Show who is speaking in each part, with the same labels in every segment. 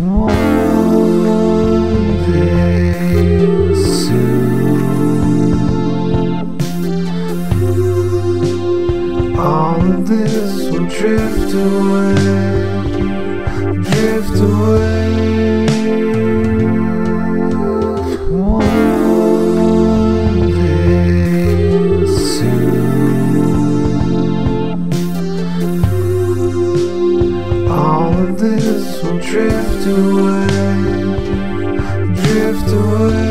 Speaker 1: One day soon, all of this will drift away, drift away. One day soon, all of this will drift away, drift away.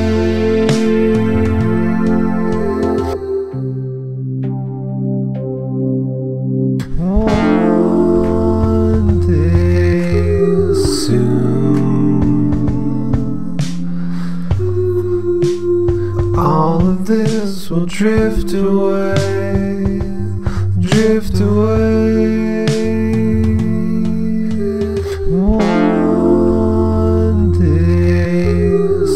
Speaker 1: One day soon, all of this will drift away, drift away. One day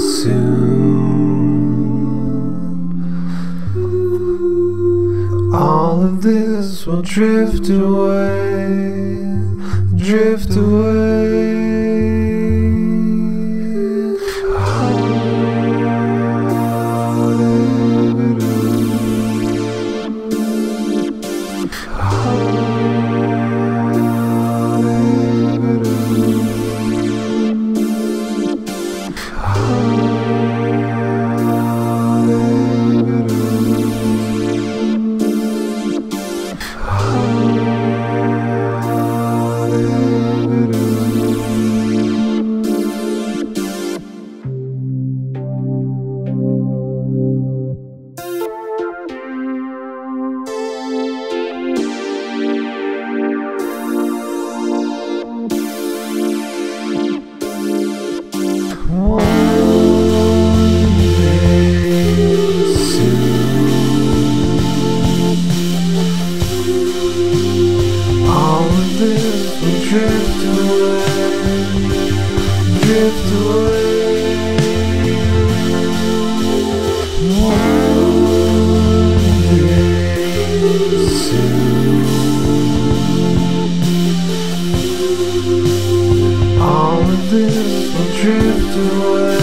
Speaker 1: soon, all of this will drift away, drift away. Drift away, drift away. One day soon, all of this will drift away.